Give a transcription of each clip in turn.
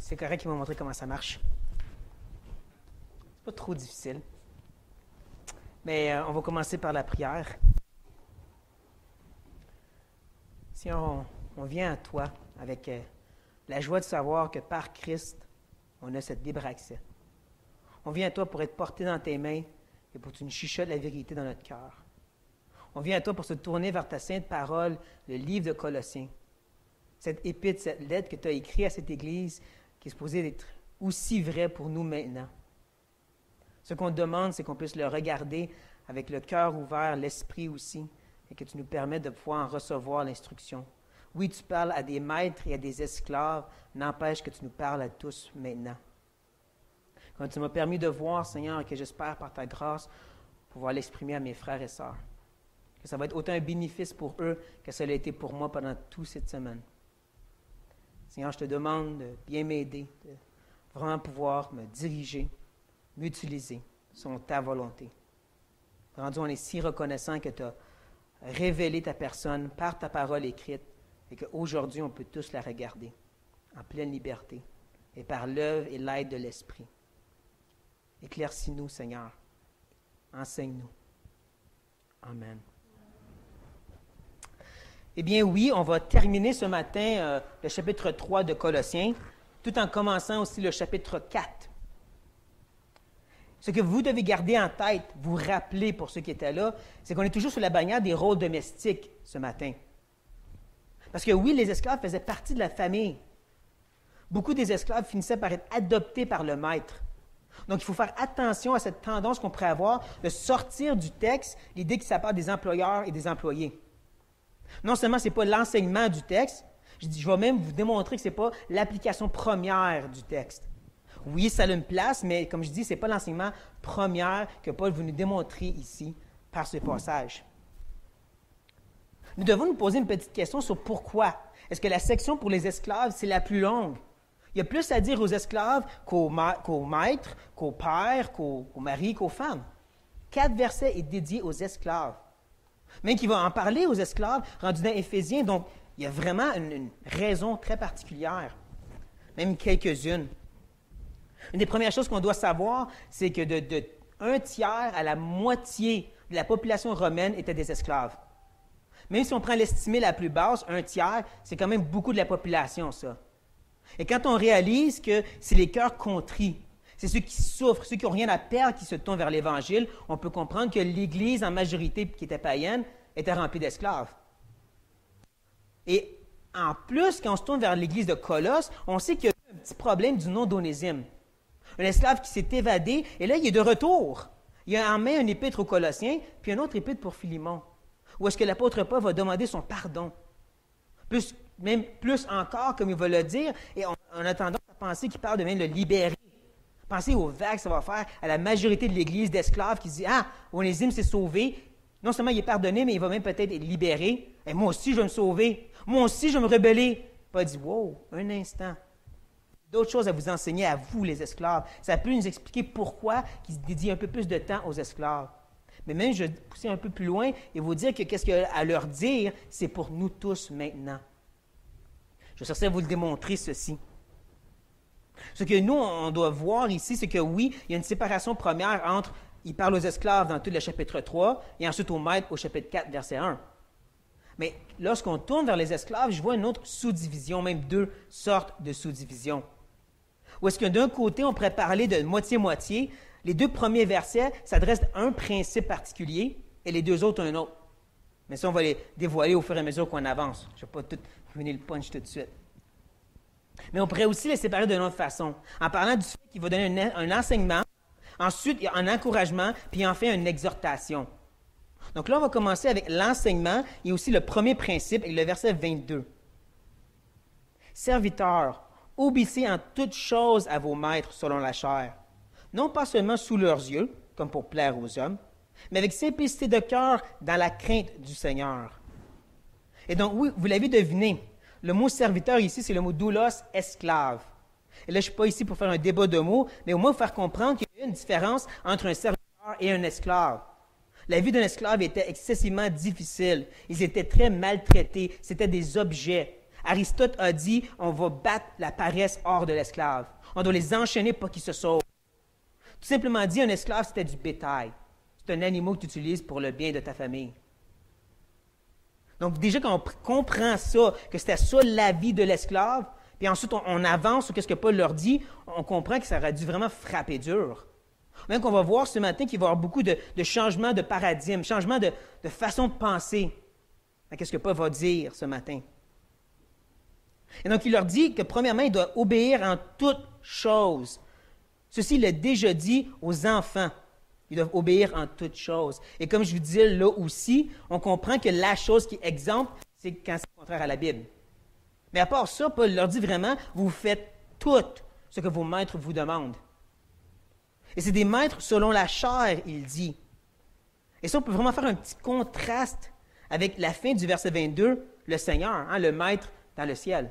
c'est correct qu'il m'a montré comment ça marche. C'est pas trop difficile. Mais on va commencer par la prière. Seigneur, on vient à toi avec la joie de savoir que par Christ, on a cet libre accès. On vient à toi pour être porté dans tes mains et pour que tu nous chuchotes la vérité dans notre cœur. On vient à toi pour se tourner vers ta sainte parole, le livre de Colossiens. Cette épître, cette lettre que tu as écrite à cette Église qui est supposée être aussi vraie pour nous maintenant. Ce qu'on te demande, c'est qu'on puisse le regarder avec le cœur ouvert, l'esprit aussi, et que tu nous permettes de pouvoir en recevoir l'instruction. Oui, tu parles à des maîtres et à des esclaves, n'empêche que tu nous parles à tous maintenant. Quand tu m'as permis de voir, Seigneur, et que j'espère par ta grâce pouvoir l'exprimer à mes frères et sœurs. Que ça va être autant un bénéfice pour eux que ça l'a été pour moi pendant toute cette semaine. Seigneur, je te demande de bien m'aider, de vraiment pouvoir me diriger, m'utiliser selon ta volonté. Rendu, on est si reconnaissant que tu as révélé ta personne par ta parole écrite et qu'aujourd'hui, on peut tous la regarder en pleine liberté et par l'œuvre et l'aide de l'Esprit. Éclaircis-nous, Seigneur. Enseigne-nous. Amen. Eh bien oui, on va terminer ce matin le chapitre 3 de Colossiens, tout en commençant aussi le chapitre 4. Ce que vous devez garder en tête, vous rappeler pour ceux qui étaient là, c'est qu'on est toujours sous la bannière des rôles domestiques ce matin. Parce que oui, les esclaves faisaient partie de la famille. Beaucoup des esclaves finissaient par être adoptés par le maître. Donc, il faut faire attention à cette tendance qu'on pourrait avoir de sortir du texte l'idée que ça parle des employeurs et des employés. Non seulement ce n'est pas l'enseignement du texte, je vais même vous démontrer que ce n'est pas l'application première du texte. Oui, ça a une place, mais comme je dis, ce n'est pas l'enseignement premier que Paul veut nous démontrer ici par ce passage. Nous devons nous poser une petite question sur pourquoi. Est-ce que la section pour les esclaves, c'est la plus longue? Il y a plus à dire aux esclaves qu'aux maîtres, qu'aux pères, qu'aux maris, qu'aux femmes. 4 versets est dédié aux esclaves. Même qu'il va en parler aux esclaves, rendus dans Éphésiens, donc il y a vraiment une raison très particulière, même quelques-unes. Une des premières choses qu'on doit savoir, c'est que de 1/3 à la moitié de la population romaine étaient des esclaves. Même si on prend l'estimée la plus basse, 1/3, c'est quand même beaucoup de la population, ça. Et quand on réalise que c'est les cœurs contrits, c'est ceux qui souffrent, ceux qui n'ont rien à perdre, qui se tournent vers l'Évangile, on peut comprendre que l'Église, en majorité, qui était païenne, était remplie d'esclaves. Et en plus, quand on se tourne vers l'Église de Colosse, on sait qu'il y a un petit problème du nom d'Onésime. Un esclave qui s'est évadé, et là, il est de retour. Il a en main un épître aux Colossiens, puis un autre épître pour Philémon, où est-ce que l'apôtre Paul va demander son pardon. Même plus encore, comme il va le dire, et on a tendance à penser qu'il parle de même le libérer. Pensez aux vagues que ça va faire à la majorité de l'Église d'esclaves qui dit « Ah, Onésime s'est sauvé. Non seulement il est pardonné, mais il va même peut-être être libéré. Et moi aussi, je vais me sauver. Moi aussi, je vais me rebeller. » Paul dit « Wow, un instant. » D'autres choses à vous enseigner à vous, les esclaves. Ça peut nous expliquer pourquoi il se dédie un peu plus de temps aux esclaves. Mais même, je vais pousser un peu plus loin et vous dire que qu'est-ce qu'il y a à leur dire, c'est pour nous tous maintenant. Je vais chercher à vous le démontrer, ceci. Ce que nous, on doit voir ici, c'est que oui, il y a une séparation première entre, il parle aux esclaves dans tout le chapitre 3 et ensuite aux maîtres au chapitre 4, verset 1. Mais lorsqu'on tourne vers les esclaves, je vois une autre sous-division, même 2 sortes de sous-divisions. Où est-ce que d'un côté, on pourrait parler de moitié-moitié, les 2 premiers versets s'adressent à un principe particulier et les 2 autres à un autre. Mais ça, on va les dévoiler au fur et à mesure qu'on avance. Je ne vais pas tout ruiner le punch tout de suite. Mais on pourrait aussi les séparer d'une autre façon, en parlant du fait qu'il va donner un enseignement, ensuite un encouragement, puis enfin une exhortation. Donc là, on va commencer avec l'enseignement et aussi le premier principe, avec le verset 22. « Serviteurs, obéissez en toutes choses à vos maîtres selon la chair, non pas seulement sous leurs yeux, comme pour plaire aux hommes, mais avec simplicité de cœur dans la crainte du Seigneur. » Et donc, oui, vous l'avez deviné, le mot serviteur ici, c'est le mot doulos, esclave. Et là, je ne suis pas ici pour faire un débat de mots, mais au moins pour faire comprendre qu'il y a une différence entre un serviteur et un esclave. La vie d'un esclave était excessivement difficile. Ils étaient très maltraités. C'était des objets. Aristote a dit, on va battre la paresse hors de l'esclave. On doit les enchaîner pour qu'ils se sauvent. Tout simplement dit, un esclave, c'était du bétail. C'est un animal que tu utilises pour le bien de ta famille. Donc déjà, quand on comprend ça, que c'était ça la vie de l'esclave, puis ensuite on avance sur ce que Paul leur dit, on comprend que ça aurait dû vraiment frapper dur. Même qu'on va voir ce matin qu'il va y avoir beaucoup de changements de paradigme, changements de façon de penser. Qu'est-ce que Paul va dire ce matin? Et donc, il leur dit que, premièrement, il doit obéir en toutes choses. Ceci, il l'a déjà dit aux enfants. Ils doivent obéir en toutes choses. Et comme je vous disais là aussi, on comprend que la chose qui est exempte, c'est quand c'est contraire à la Bible. Mais à part ça, Paul leur dit vraiment, vous faites tout ce que vos maîtres vous demandent. Et c'est des maîtres selon la chair, il dit. Et ça, on peut vraiment faire un petit contraste avec la fin du verset 22, le Seigneur, le maître dans le ciel.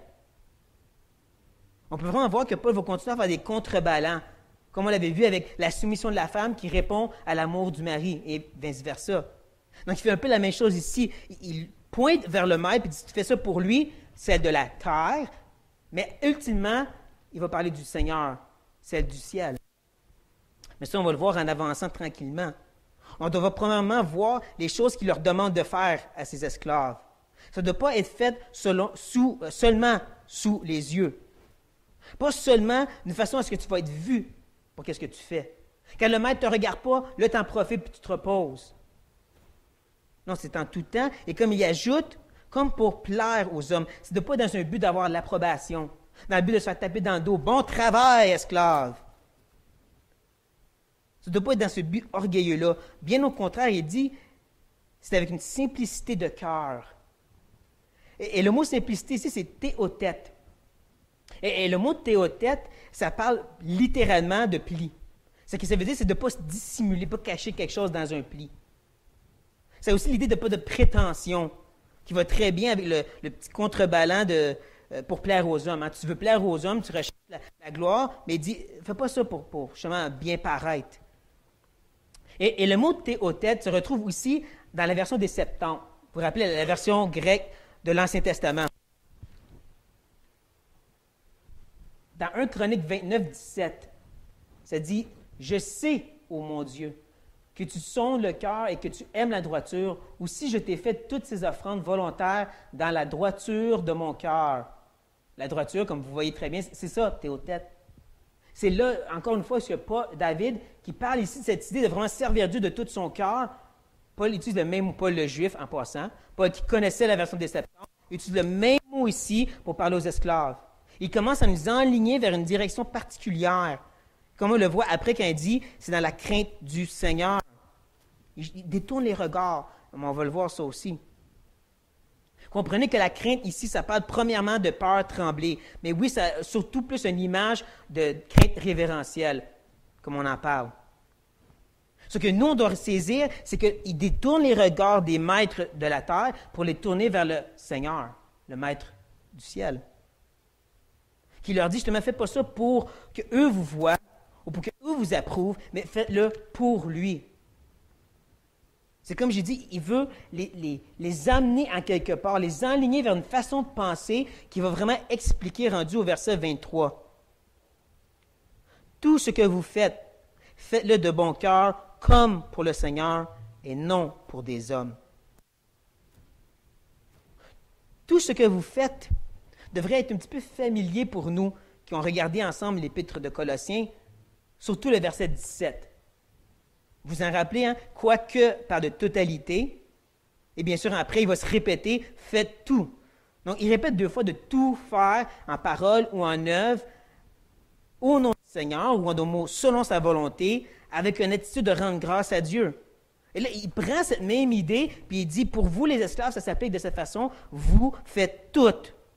On peut vraiment voir que Paul va continuer à faire des contreballants, comme on l'avait vu avec la soumission de la femme qui répond à l'amour du mari, et vice-versa. Donc, il fait un peu la même chose ici. Il pointe vers le maître et dit, tu fais ça pour lui, celle de la terre, mais ultimement, il va parler du Seigneur, celle du ciel. Mais ça, on va le voir en avançant tranquillement. On doit premièrement voir les choses qu'il leur demande de faire à ses esclaves. Ça ne doit pas être fait seulement sous les yeux. Pas seulement d'une façon à ce que tu vas être vu pour qu'est-ce que tu fais. Quand le maître ne te regarde pas, là, tu en profites et tu te reposes. Non, c'est en tout temps. Et comme il ajoute, comme pour plaire aux hommes, ce n'est pas dans un but d'avoir l'approbation, dans le but de se faire taper dans le dos. Bon travail, esclave! Ça ne doit pas être dans ce but orgueilleux-là. Bien au contraire, il dit, c'est avec une simplicité de cœur. Et le mot simplicité ici, c'est théotète. Et le mot théotète, ça parle littéralement de pli. Ce que ça veut dire, c'est de ne pas se dissimuler, pas cacher quelque chose dans un pli. C'est aussi l'idée de pas de prétention, qui va très bien avec le petit contreballant pour plaire aux hommes. Tu veux plaire aux hommes, tu recherches la gloire, mais il dit, fais pas ça pour justement bien paraître. Et le mot théotète se retrouve aussi dans la version des Septante. Vous vous rappelez la version grecque de l'Ancien Testament. Dans 1 Chronique 29, 17, ça dit « Je sais, ô mon Dieu, que tu sondes le cœur et que tu aimes la droiture, ou si je t'ai fait toutes ces offrandes volontaires dans la droiture de mon cœur. » La droiture, comme vous voyez très bien, c'est ça, théotète. C'est là, encore une fois, qu'il y a David qui parle ici de cette idée de vraiment servir Dieu de tout son cœur. Paul utilise le même mot, Paul le Juif, en passant. Paul qui connaissait la version des Septante, utilise le même mot ici pour parler aux esclaves. Il commence à nous enligner vers une direction particulière. Comme on le voit après quand il dit, c'est dans la crainte du Seigneur. Il détourne les regards. On va le voir ça aussi. Comprenez que la crainte ici, ça parle premièrement de peur tremblée. Mais oui, ça surtout plus une image de crainte révérentielle, comme on en parle. Ce que nous, on doit saisir, c'est qu'il détourne les regards des maîtres de la terre pour les tourner vers le Seigneur, le maître du ciel. Qui leur dit, justement, faites pas ça pour qu'eux vous voient ou pour qu'eux vous approuvent, mais faites-le pour lui. C'est comme j'ai dit, il veut les amener en quelque part, les enligner vers une façon de penser qui va vraiment expliquer, rendu au verset 23. Tout ce que vous faites, faites-le de bon cœur, comme pour le Seigneur et non pour des hommes. Tout ce que vous faites devrait être un petit peu familier pour nous qui ont regardé ensemble l'épître de Colossiens, surtout le verset 17. Vous en rappelez, hein? Quoique par de totalité, et bien sûr après il va se répéter, faites tout. Donc il répète 2 fois de tout faire en parole ou en œuvre, au nom du Seigneur ou en d'autres mots, selon sa volonté, avec une attitude de rendre grâce à Dieu. Et là, il prend cette même idée, puis il dit, pour vous les esclaves, ça s'applique de cette façon, vous faites tout.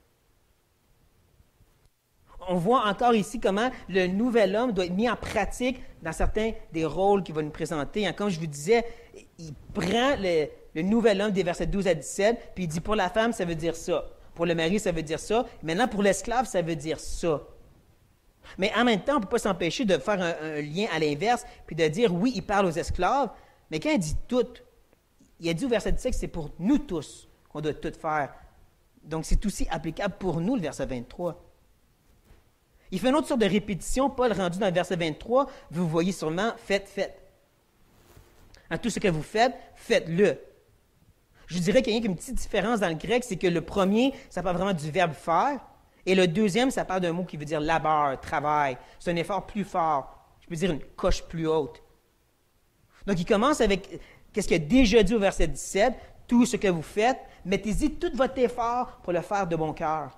On voit encore ici comment le nouvel homme doit être mis en pratique dans certains des rôles qu'il va nous présenter. Comme je vous disais, il prend le nouvel homme des versets 12 à 17, puis il dit pour la femme, ça veut dire ça. Pour le mari, ça veut dire ça. Maintenant, pour l'esclave, ça veut dire ça. Mais en même temps, on ne peut pas s'empêcher de faire un lien à l'inverse, puis de dire, oui, il parle aux esclaves, mais quand il dit tout, il a dit au verset 17 que c'est pour nous tous qu'on doit tout faire Donc, c'est aussi applicable pour nous, le verset 23. Il fait une autre sorte de répétition, Paul rendu dans le verset 23, vous voyez sûrement, faites. En tout ce que vous faites, faites-le. Je dirais qu'il y a une petite différence dans le grec, c'est que le premier, ça parle vraiment du verbe faire, et le deuxième, ça parle d'un mot qui veut dire labeur, travail. C'est un effort plus fort. Je peux dire une coche plus haute. Donc, il commence avec qu'est-ce qu'il a déjà dit au verset 17, tout ce que vous faites, mettez-y tout votre effort pour le faire de bon cœur.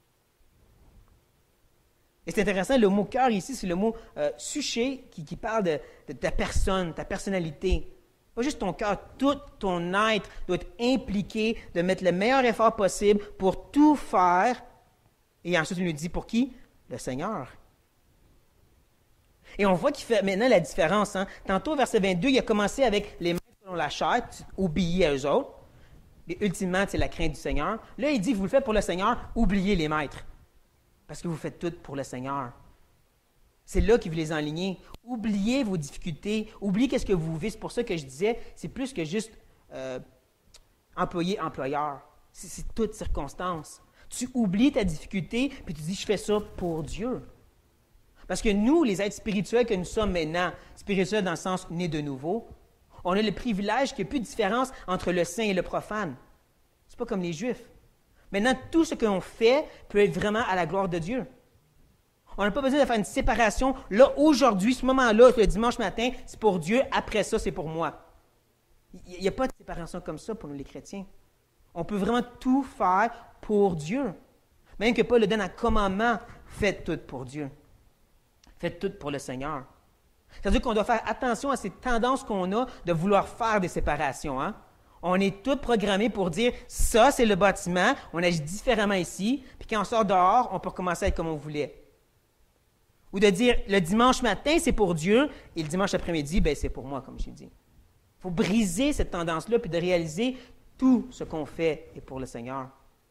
Et c'est intéressant, le mot cœur ici, c'est le mot suché qui parle de ta personne, ta personnalité. Pas juste ton cœur, tout ton être doit être impliqué de mettre le meilleur effort possible pour tout faire. Et ensuite, il nous dit pour qui? Le Seigneur. Et on voit qu'il fait maintenant la différence. Hein? Tantôt, au verset 22, il a commencé avec les maîtres selon la chair, obéis à eux autres. Et ultimement, c'est la crainte du Seigneur. Là, il dit, vous le faites pour le Seigneur, oubliez les maîtres. Parce que vous faites tout pour le Seigneur. C'est là qu'il veut les enligner. Oubliez vos difficultés. Oubliez qu'est-ce que vous vivez. C'est pour ça que je disais, c'est plus que juste employé-employeur. C'est toute circonstance. Tu oublies ta difficulté, puis tu dis, je fais ça pour Dieu. Parce que nous, les êtres spirituels que nous sommes maintenant, spirituels dans le sens nés de nouveau, on a le privilège qu'il n'y ait plus de différence entre le saint et le profane. C'est pas comme les Juifs. Maintenant, tout ce qu'on fait peut être vraiment à la gloire de Dieu. On n'a pas besoin de faire une séparation. Là, aujourd'hui, ce moment-là, le dimanche matin, c'est pour Dieu. Après ça, c'est pour moi. Il n'y a pas de séparation comme ça pour nous, les chrétiens. On peut vraiment tout faire pour Dieu. Même que Paul le donne un commandement, faites tout pour Dieu. Faites tout pour le Seigneur. C'est-à-dire qu'on doit faire attention à ces tendances qu'on a de vouloir faire des séparations. Hein? On est tous programmés pour dire, ça, c'est le bâtiment, on agit différemment ici, puis quand on sort dehors, on peut recommencer à être comme on voulait. Ou de dire, le dimanche matin, c'est pour Dieu, et le dimanche après-midi, ben, c'est pour moi, comme j'ai dit. Il faut briser cette tendance-là, puis de réaliser tout ce qu'on fait est pour le Seigneur.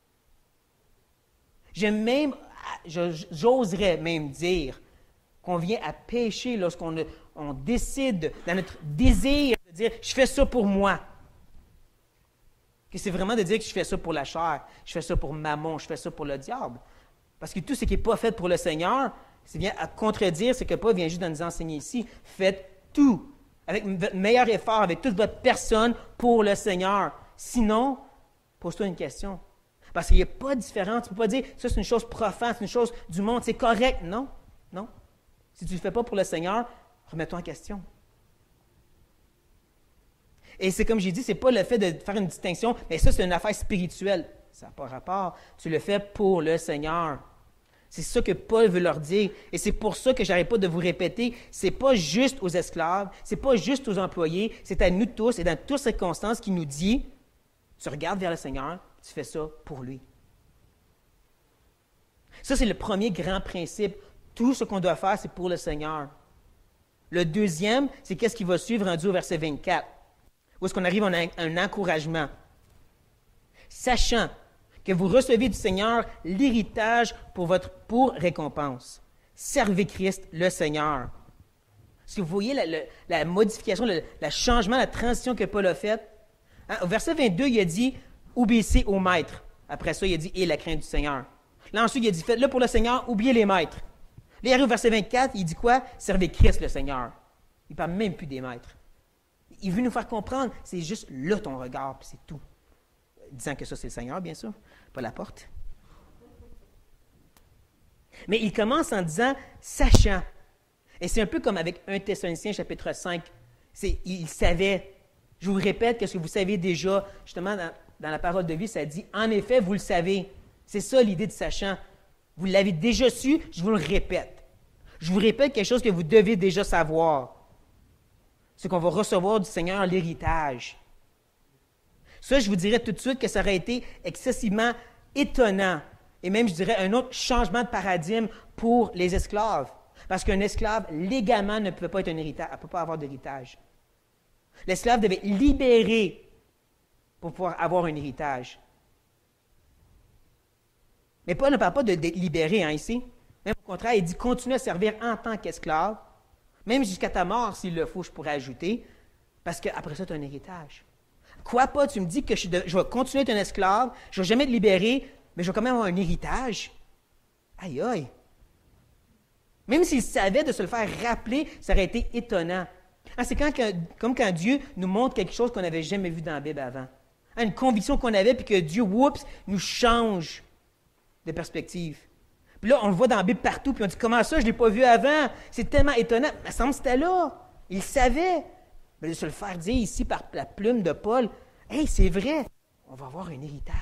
J'oserais même dire qu'on vient à pécher lorsqu'on décide, dans notre désir, de dire, je fais ça pour moi. Que c'est vraiment de dire que je fais ça pour la chair, je fais ça pour Mammon, je fais ça pour le diable. Parce que tout ce qui n'est pas fait pour le Seigneur, c'est bien à contredire ce que Paul vient juste de nous enseigner ici. Faites tout, avec votre meilleur effort, avec toute votre personne pour le Seigneur. Sinon, pose-toi une question. Parce qu'il n'y a pas de différence. Tu ne peux pas dire, ça c'est une chose profane, c'est une chose du monde, c'est correct. Non, non. Si tu ne le fais pas pour le Seigneur, remets-toi en question. Et c'est comme j'ai dit, ce n'est pas le fait de faire une distinction, mais ça, c'est une affaire spirituelle. Ça n'a pas rapport. Tu le fais pour le Seigneur. C'est ça que Paul veut leur dire. Et c'est pour ça que je n'arrête pas de vous répéter, ce n'est pas juste aux esclaves, ce n'est pas juste aux employés, c'est à nous tous et dans toutes circonstances qui nous dit, tu regardes vers le Seigneur, tu fais ça pour lui. Ça, c'est le premier grand principe. Tout ce qu'on doit faire, c'est pour le Seigneur. Le deuxième, c'est qu'est-ce qui va suivre rendu au verset 24. Où est-ce qu'on arrive à un encouragement? Sachant que vous recevez du Seigneur l'héritage pour récompense. Servez Christ, le Seigneur. Si vous voyez la modification, le changement, la transition que Paul a faite, hein, au verset 22, il a dit « Obéissez au maître ». Après ça, il a dit « Et la crainte du Seigneur ». Là, ensuite, il a dit « Faites-le pour le Seigneur, oubliez les maîtres ». Là, il arrive au verset 24, il dit quoi? « Servez Christ, le Seigneur ». Il ne parle même plus des maîtres. Il veut nous faire comprendre, c'est juste là ton regard, puis c'est tout. Disant que ça, c'est le Seigneur, bien sûr, pas la porte. Mais il commence en disant « sachant ». Et c'est un peu comme avec 1 Thessaloniciens, chapitre 5. Il savait. Je vous répète que ce que vous savez déjà, justement, dans la parole de vie, ça dit « en effet, vous le savez ». C'est ça l'idée de sachant. Vous l'avez déjà su, je vous le répète. Je vous répète quelque chose que vous devez déjà savoir. C'est qu'on va recevoir du Seigneur l'héritage. Ça, je vous dirais tout de suite que ça aurait été excessivement étonnant. Et même, je dirais, un autre changement de paradigme pour les esclaves. Parce qu'un esclave, légalement, ne peut pas être un héritage, ne peut pas avoir d'héritage. L'esclave devait être libéré pour pouvoir avoir un héritage. Mais Paul ne parle pas d'être libéré ici. Même au contraire, il dit continue à servir en tant qu'esclave, même jusqu'à ta mort, s'il le faut, je pourrais ajouter, parce qu'après ça, tu as un héritage. Quoi pas, tu me dis que je vais continuer à être un esclave, je ne vais jamais être libéré, mais je vais quand même avoir un héritage. Aïe, aïe. Même s'il savait de se le faire rappeler, ça aurait été étonnant. Hein, c'est comme quand Dieu nous montre quelque chose qu'on n'avait jamais vu dans la Bible avant. Hein, une conviction qu'on avait, puis que Dieu, oups, nous change de perspective. Puis là, on le voit dans la Bible partout, puis on dit, comment ça, je ne l'ai pas vu avant? C'est tellement étonnant. Il me semble que c'était là. Il savait. Mais de se le faire dire ici par la plume de Paul, « Hey, c'est vrai, on va avoir un héritage. »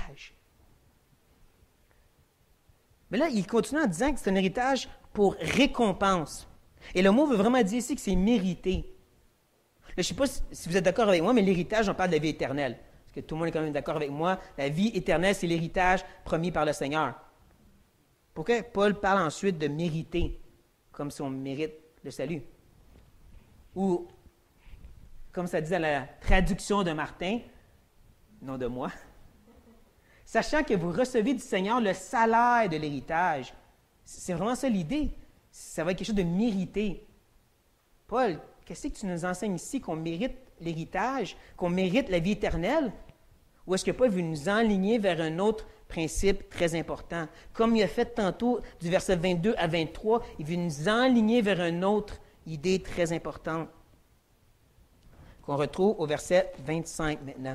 Mais là, il continue en disant que c'est un héritage pour récompense. Et le mot veut vraiment dire ici que c'est mérité. Là, je ne sais pas si vous êtes d'accord avec moi, mais l'héritage, on parle de la vie éternelle. Parce que tout le monde est quand même d'accord avec moi. La vie éternelle, c'est l'héritage promis par le Seigneur. Pourquoi Paul parle ensuite de mériter, comme si on mérite le salut? Ou, comme ça dit dans la traduction de Martin, non de moi, sachant que vous recevez du Seigneur le salaire de l'héritage. C'est vraiment ça l'idée. Ça va être quelque chose de mérité. Paul, qu'est-ce que tu nous enseignes ici, qu'on mérite l'héritage, qu'on mérite la vie éternelle? Ou est-ce que Paul veut nous enligner vers un autre principe très important? Comme il a fait tantôt du verset 22 à 23, il veut nous enligner vers une autre idée très importante qu'on retrouve au verset 25 maintenant.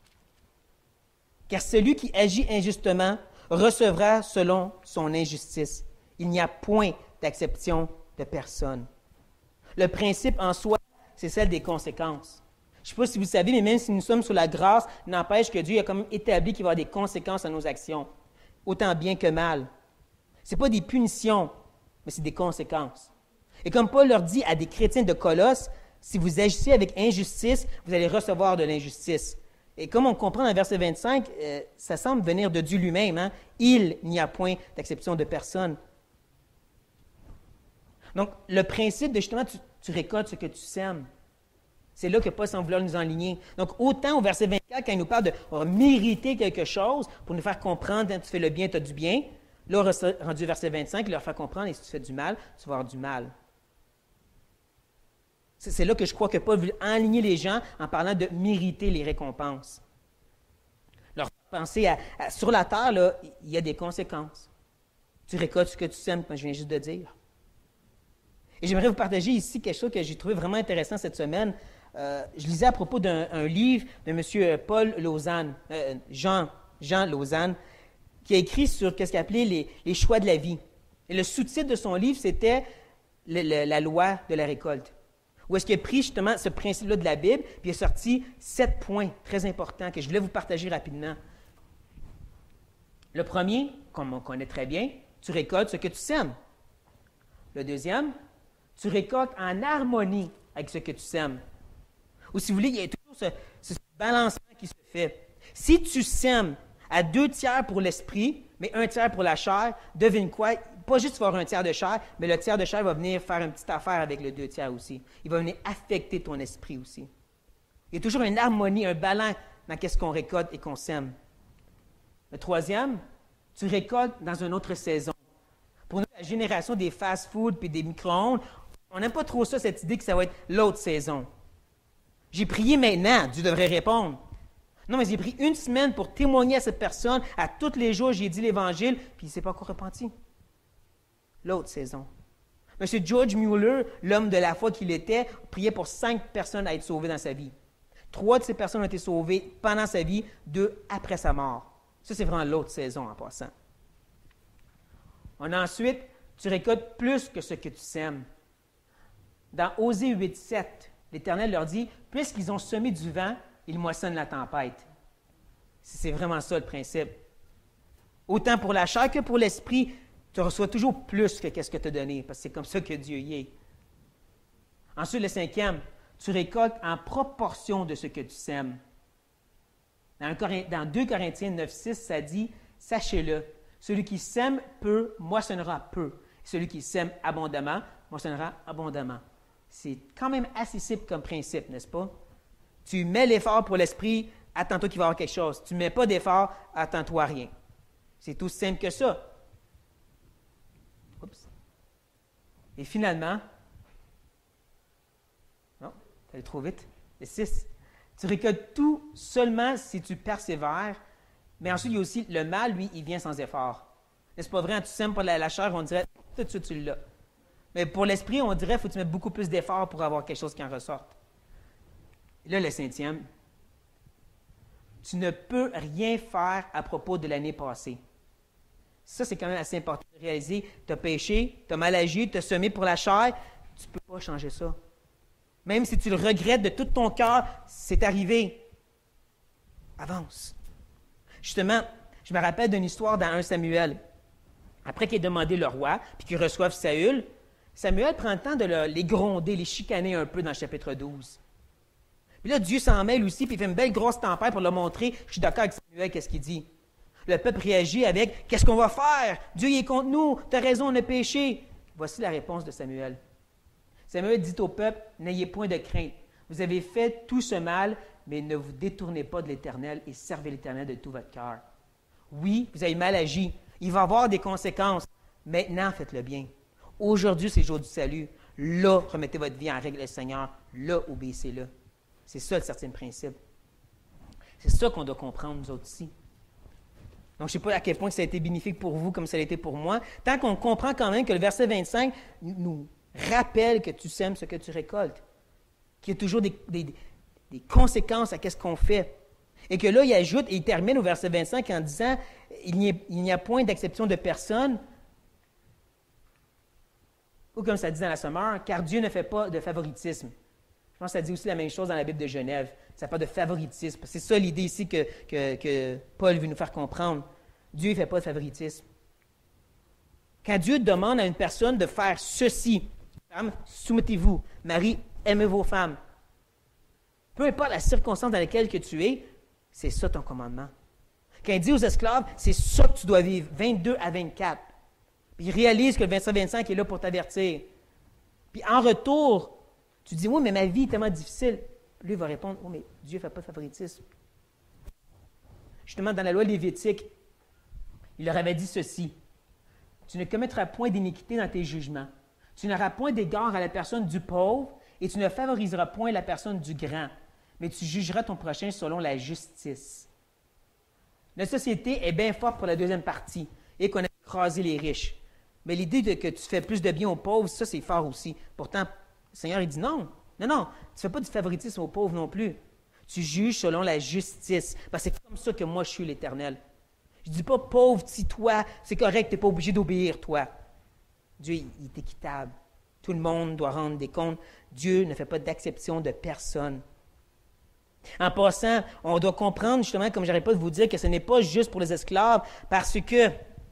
Car celui qui agit injustement recevra selon son injustice. Il n'y a point d'acception de personne. Le principe en soi, c'est celle des conséquences. Je ne sais pas si vous savez, mais même si nous sommes sous la grâce, n'empêche que Dieu a quand même établi qu'il va y avoir des conséquences à nos actions, autant bien que mal. Ce n'est pas des punitions, mais c'est des conséquences. Et comme Paul leur dit à des chrétiens de Colosse, si vous agissez avec injustice, vous allez recevoir de l'injustice. Et comme on comprend dans le verset 25, ça semble venir de Dieu lui-même. Hein? Il n'y a point d'acception de personne. Donc, le principe de justement, tu récoltes ce que tu sèmes. C'est là que Paul semble vouloir nous enligner. Donc, autant au verset 24, quand il nous parle de mériter quelque chose pour nous faire comprendre quand tu fais le bien, tu as du bien. Là, rendu au verset 25, il leur fait comprendre, et si tu fais du mal, tu vas avoir du mal. C'est là que je crois que Paul veut enligner les gens en parlant de mériter les récompenses. Leur penser sur la terre, là, il y a des conséquences. Tu récoltes ce que tu sèmes, comme je viens juste de dire. Et j'aimerais vous partager ici quelque chose que j'ai trouvé vraiment intéressant cette semaine. Je lisais à propos d'un livre de M. Paul Lausanne, Jean Lausanne, qui a écrit sur ce qu'il appelait les choix de la vie. Et le sous-titre de son livre, c'était la loi de la récolte. Où est-ce qu'il a pris justement ce principe-là de la Bible, puis il a sorti 7 points très importants que je voulais vous partager rapidement. Le premier, comme on connaît très bien, tu récoltes ce que tu sèmes. Le deuxième, tu récoltes en harmonie avec ce que tu sèmes. Ou si vous voulez, il y a toujours ce balancement qui se fait. Si tu sèmes à 2/3 pour l'esprit, mais 1/3 pour la chair, devine quoi? Pas juste tu vas avoir 1/3 de chair, mais le tiers de chair va venir faire une petite affaire avec le 2/3 aussi. Il va venir affecter ton esprit aussi. Il y a toujours une harmonie, un balance dans ce qu'on récolte et qu'on sème. Le troisième, tu récoltes dans une autre saison. Pour nous, la génération des fast-food et des micro-ondes, on n'aime pas trop ça, cette idée que ça va être l'autre saison. J'ai prié maintenant, Dieu devrait répondre. Non, mais j'ai pris 1 semaine pour témoigner à cette personne. À tous les jours, j'ai dit l'Évangile, puis il ne s'est pas encore repenti. L'autre saison. M. George Mueller, l'homme de la foi qu'il était, priait pour 5 personnes à être sauvées dans sa vie. 3 de ces personnes ont été sauvées pendant sa vie, 2 après sa mort. Ça, c'est vraiment l'autre saison en passant. On a ensuite, tu récoltes plus que ce que tu sèmes. Dans Osée 8:7, l'Éternel leur dit, « Puisqu'ils ont semé du vent, ils moissonnent la tempête. » C'est vraiment ça le principe. Autant pour la chair que pour l'esprit, tu reçois toujours plus que ce que tu as donné, parce que c'est comme ça que Dieu y est. Ensuite, le 5e, tu récoltes en proportion de ce que tu sèmes. Dans 2 Corinthiens 9:6, ça dit, « Sachez-le, celui qui sème peu, moissonnera peu. Celui qui sème abondamment, moissonnera abondamment. » C'est quand même assez simple comme principe, n'est-ce pas? Tu mets l'effort pour l'esprit, attends-toi qu'il va y avoir quelque chose. Tu ne mets pas d'effort, attends-toi à rien. C'est tout simple que ça. Oups. Et finalement, non, tu allé trop vite. Le 6. Tu récoltes tout seulement si tu persévères Mais ensuite, il y a aussi le mal, lui, il vient sans effort. N'est-ce pas vrai? Quand tu sèmes pour la chair, on dirait tout de suite tu l'as. Mais pour l'esprit, on dirait qu'il faut que tu mettes beaucoup plus d'efforts pour avoir quelque chose qui en ressorte. Et là, le 5e, tu ne peux rien faire à propos de l'année passée. Ça, c'est quand même assez important de réaliser. Tu as péché, tu as mal agi, tu as semé pour la chair, tu ne peux pas changer ça. Même si tu le regrettes de tout ton cœur, c'est arrivé. Avance. Justement, je me rappelle d'une histoire dans 1 Samuel. Après qu'il ait demandé le roi, puis qu'il reçoive Saül, Samuel prend le temps de les gronder, les chicaner un peu dans le chapitre 12. Puis là, Dieu s'en mêle aussi, puis il fait une belle grosse tempête pour leur montrer. Je suis d'accord avec Samuel, qu'est-ce qu'il dit? Le peuple réagit avec « Qu'est-ce qu'on va faire? Dieu il est contre nous, tu as raison, on a péché. » Voici la réponse de Samuel. Samuel dit au peuple « N'ayez point de crainte. Vous avez fait tout ce mal, mais ne vous détournez pas de l'Éternel et servez l'Éternel de tout votre cœur. Oui, vous avez mal agi. Il va y avoir des conséquences. Maintenant, faites le bien. Aujourd'hui, c'est le jour du salut. Là, remettez votre vie en règle le Seigneur. Là, obéissez-le. » C'est ça le certain principe. C'est ça qu'on doit comprendre, nous autres aussi. Donc, je ne sais pas à quel point ça a été bénéfique pour vous comme ça l'a été pour moi. Tant qu'on comprend quand même que le verset 25 nous rappelle que tu sèmes ce que tu récoltes, qu'il y a toujours des conséquences à ce qu'on fait. Et que là, il ajoute, et il termine au verset 25 en disant « Il n'y a point d'acception de personne », ou comme ça dit dans la Sommeur, « car Dieu ne fait pas de favoritisme ». Je pense que ça dit aussi la même chose dans la Bible de Genève. Ça parle de favoritisme. C'est ça l'idée ici que Paul veut nous faire comprendre. Dieu ne fait pas de favoritisme. Quand Dieu demande à une personne de faire ceci, femmes, soumettez-vous. Marie, aimez vos femmes. Peu importe la circonstance dans laquelle que tu es, c'est ça ton commandement. Quand il dit aux esclaves, c'est ça que tu dois vivre, 22 à 24. Puis réalise que le 25 est là pour t'avertir. Puis en retour, tu dis, oui, mais ma vie est tellement difficile. Lui va répondre, oui, mais Dieu ne fait pas de favoritisme. Justement, dans la loi lévitique, il leur avait dit ceci. Tu ne commettras point d'iniquité dans tes jugements. Tu n'auras point d'égard à la personne du pauvre et tu ne favoriseras point la personne du grand, mais tu jugeras ton prochain selon la justice. Notre société est bien forte pour la deuxième partie et qu'on a écrasé les riches. Mais l'idée de que tu fais plus de bien aux pauvres, ça, c'est fort aussi. Pourtant, le Seigneur, il dit non. Non, tu ne fais pas du favoritisme aux pauvres non plus. Tu juges selon la justice. Parce que c'est comme ça que moi, je suis l'Éternel. Je ne dis pas, pauvre, toi, c'est correct, tu n'es pas obligé d'obéir, toi. Dieu, il est équitable. Tout le monde doit rendre des comptes. Dieu ne fait pas d'acception de personne. En passant, on doit comprendre, justement, comme je n'arrête pas de vous dire, que ce n'est pas juste pour les esclaves, parce que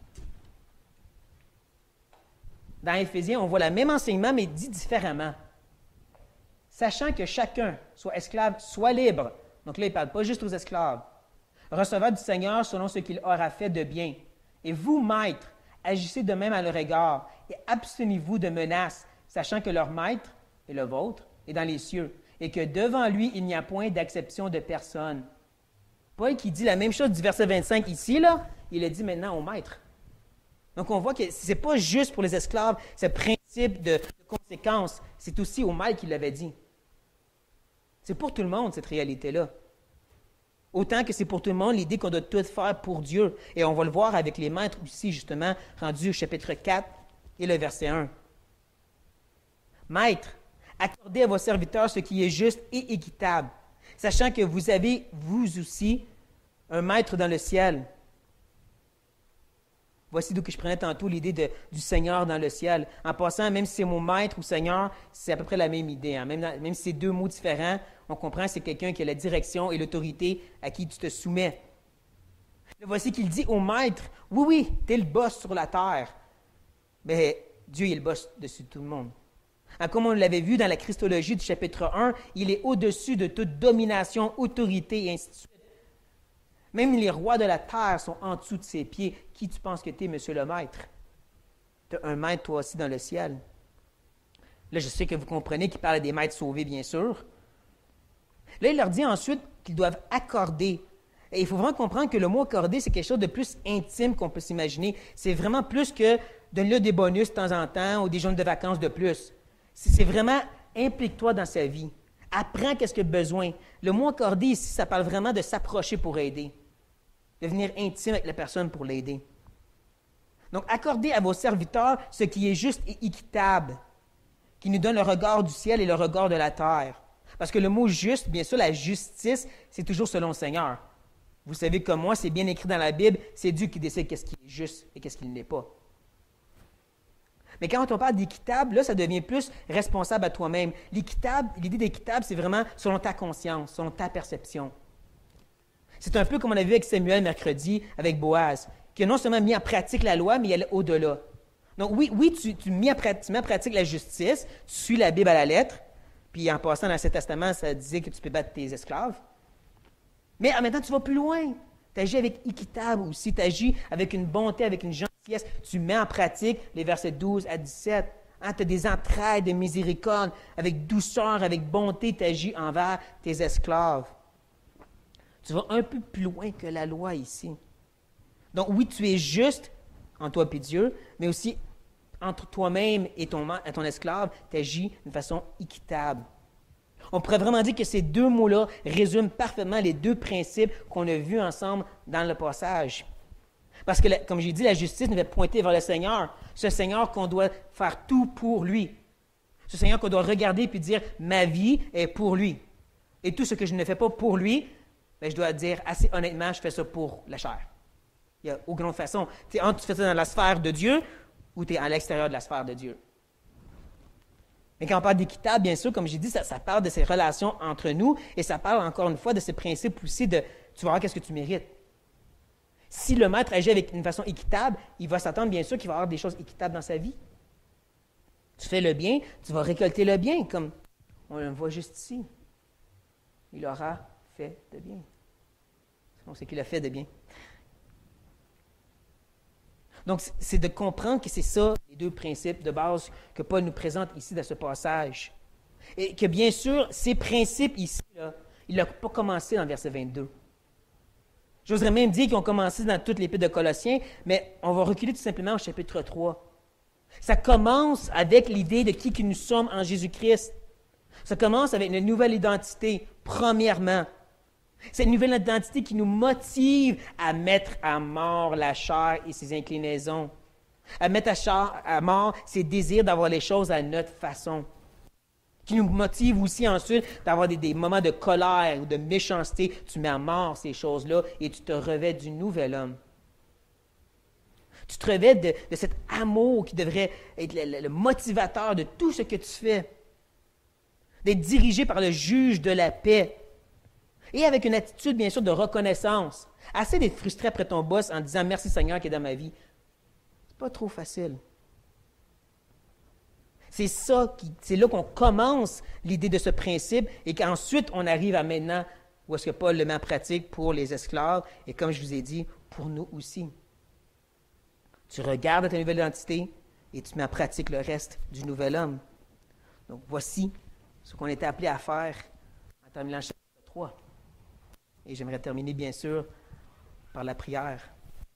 dans Éphésiens, on voit le même enseignement, mais dit différemment. Sachant que chacun, soit esclave, soit libre. Donc là, il ne parle pas juste aux esclaves. Recevra du Seigneur selon ce qu'il aura fait de bien. Et vous, maîtres, agissez de même à leur égard et abstenez-vous de menaces, sachant que leur maître et le vôtre est dans les cieux et que devant lui, il n'y a point d'acception de personne. Paul qui dit la même chose du verset 25 ici, là, il a dit maintenant au maître. Donc on voit que ce n'est pas juste pour les esclaves, ce principe de conséquence, c'est aussi au maître qu'il l'avait dit. C'est pour tout le monde, cette réalité-là. Autant que c'est pour tout le monde l'idée qu'on doit tout faire pour Dieu. Et on va le voir avec les maîtres aussi, justement, rendus au chapitre 4 et le verset 1. Maîtres, accordez à vos serviteurs ce qui est juste et équitable, sachant que vous avez, vous aussi, un maître dans le ciel. Voici d'où que je prenais tantôt l'idée du Seigneur dans le ciel. En passant, même si c'est mon maître ou Seigneur, c'est à peu près la même idée. Hein? Même si c'est deux mots différents, on comprend que c'est quelqu'un qui a la direction et l'autorité à qui tu te soumets. Là, voici qu'il dit au maître, oui, tu es le boss sur la terre, mais Dieu est le boss dessus de tout le monde. Hein, comme on l'avait vu dans la Christologie du chapitre 1, il est au-dessus de toute domination, autorité et ainsi de suite. Même les rois de la terre sont en dessous de ses pieds. Qui tu penses que tu es, monsieur le maître? Tu as un maître, toi aussi, dans le ciel. Là, je sais que vous comprenez qu'il parle des maîtres sauvés, bien sûr. Là, il leur dit ensuite qu'ils doivent accorder. Et il faut vraiment comprendre que le mot accorder, c'est quelque chose de plus intime qu'on peut s'imaginer. C'est vraiment plus que donne-le des bonus de temps en temps ou des jours de vacances de plus. C'est vraiment implique-toi dans sa vie. Apprends qu'est-ce qu'il a besoin. Le mot accorder ici, ça parle vraiment de s'approcher pour aider. devenir intime avec la personne pour l'aider. Donc, accordez à vos serviteurs ce qui est juste et équitable, qui nous donne le regard du ciel et le regard de la terre. Parce que le mot juste, bien sûr, la justice, c'est toujours selon le Seigneur. Vous savez comme moi, c'est bien écrit dans la Bible, c'est Dieu qui décide qu'est-ce qui est juste et qu'est-ce qui ne l'est pas. Mais quand on parle d'équitable, là, ça devient plus responsable à toi-même. L'idée d'équitable, c'est vraiment selon ta conscience, selon ta perception. C'est un peu comme on a vu avec Samuel mercredi, avec Boaz, qui a non seulement mis en pratique la loi, mais il allait au-delà. Donc oui, tu mets en pratique la justice, tu suis la Bible à la lettre, puis en passant dans l'Ancien Testament, ça disait que tu peux battre tes esclaves. Mais en même temps, tu vas plus loin. Tu agis avec équitable aussi, tu agis avec une bonté, avec une gentillesse. Tu mets en pratique les versets 12 à 17. Tu as des entrailles de miséricorde, avec douceur, avec bonté, tu agis envers tes esclaves. Tu vas un peu plus loin que la loi ici. Donc oui, tu es juste en toi et Dieu, mais aussi entre toi-même et ton esclave, tu agis d'une façon équitable. On pourrait vraiment dire que ces deux mots-là résument parfaitement les deux principes qu'on a vus ensemble dans le passage. Parce que, comme j'ai dit, la justice nous fait pointer vers le Seigneur, ce Seigneur qu'on doit faire tout pour lui. Ce Seigneur qu'on doit regarder puis dire « ma vie est pour lui ». Et tout ce que je ne fais pas pour lui, bien, je dois dire assez honnêtement, je fais ça pour la chair. Il n'y a aucune autre façon. Tu fais ça dans la sphère de Dieu ou tu es à l'extérieur de la sphère de Dieu. Mais quand on parle d'équitable, bien sûr, comme j'ai dit, ça parle de ces relations entre nous et ça parle encore une fois de ce principe aussi de tu vas voir qu'est-ce que tu mérites. Si le maître agit avec une façon équitable, il va s'attendre bien sûr qu'il va avoir des choses équitables dans sa vie. Tu fais le bien, tu vas récolter le bien, comme on le voit juste ici. Il aura fait de bien. On sait qu'il a fait de bien. Donc, c'est de comprendre que c'est ça, les deux principes de base que Paul nous présente ici dans ce passage. Et que bien sûr, ces principes ici, là, il n'a pas commencé dans le verset 22. J'oserais même dire qu'ils ont commencé dans toute l'épître de Colossiens, mais on va reculer tout simplement au chapitre 3. Ça commence avec l'idée de qui que nous sommes en Jésus-Christ. Ça commence avec une nouvelle identité, premièrement. Cette nouvelle identité qui nous motive à mettre à mort la chair et ses inclinaisons, à mettre à mort ses désirs d'avoir les choses à notre façon, qui nous motive aussi ensuite d'avoir des moments de colère ou de méchanceté. Tu mets à mort ces choses-là et tu te revêts du nouvel homme. Tu te revêts de cet amour qui devrait être le motivateur de tout ce que tu fais, d'être dirigé par le juge de la paix. Et avec une attitude, bien sûr, de reconnaissance. Assez d'être frustré après ton boss en disant « Merci Seigneur qui est dans ma vie ». C'est pas trop facile. C'est là qu'on commence l'idée de ce principe et qu'ensuite on arrive à maintenant où est-ce que Paul le met en pratique pour les esclaves et comme je vous ai dit, pour nous aussi. Tu regardes ta nouvelle identité et tu mets en pratique le reste du nouvel homme. Donc voici ce qu'on était appelé à faire en terminant le chapitre 3. Et j'aimerais terminer, bien sûr, par la prière.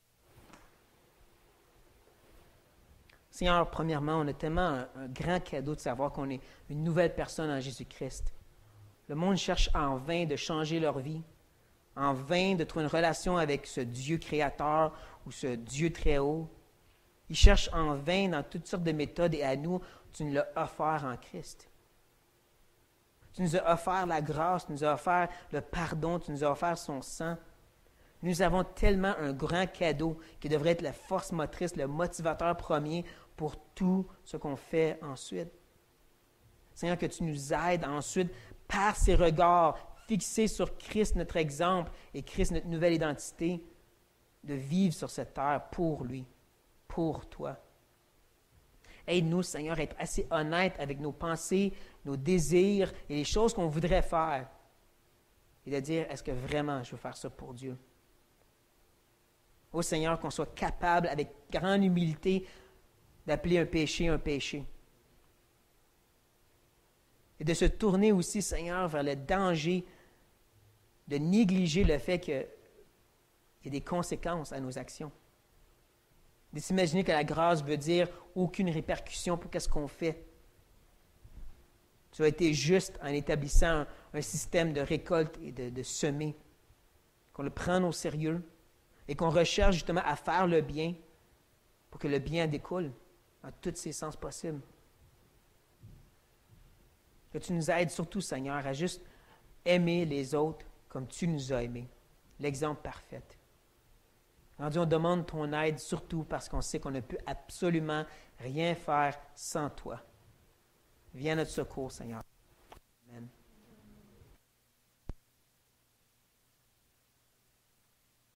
Seigneur, premièrement, on a tellement un grand cadeau de savoir qu'on est une nouvelle personne en Jésus-Christ. Le monde cherche en vain de changer leur vie, en vain de trouver une relation avec ce Dieu créateur ou ce Dieu très haut. Ils cherchent en vain dans toutes sortes de méthodes et à nous, tu nous l'as offert en Christ. Tu nous as offert la grâce, tu nous as offert le pardon, tu nous as offert son sang. Nous avons tellement un grand cadeau qui devrait être la force motrice, le motivateur premier pour tout ce qu'on fait ensuite. Seigneur, que tu nous aides ensuite par ces regards fixés sur Christ, notre exemple, et Christ, notre nouvelle identité, de vivre sur cette terre pour lui, pour toi. Aide-nous, Seigneur, à être assez honnêtes avec nos pensées, nos désirs et les choses qu'on voudrait faire. Et de dire, est-ce que vraiment je veux faire ça pour Dieu? Ô Seigneur, qu'on soit capable, avec grande humilité, d'appeler un péché. Et de se tourner aussi, Seigneur, vers le danger de négliger le fait qu'il y a des conséquences à nos actions. De s'imaginer que la grâce veut dire aucune répercussion pour ce qu'on fait. Tu as été juste en établissant un système de récolte et de semer, qu'on le prenne au sérieux, et qu'on recherche justement à faire le bien pour que le bien découle dans tous ses sens possibles. Que tu nous aides surtout, Seigneur, à juste aimer les autres comme tu nous as aimés. L'exemple parfait. Alors Dieu, on demande ton aide surtout parce qu'on sait qu'on ne peut absolument rien faire sans toi. Viens à notre secours, Seigneur.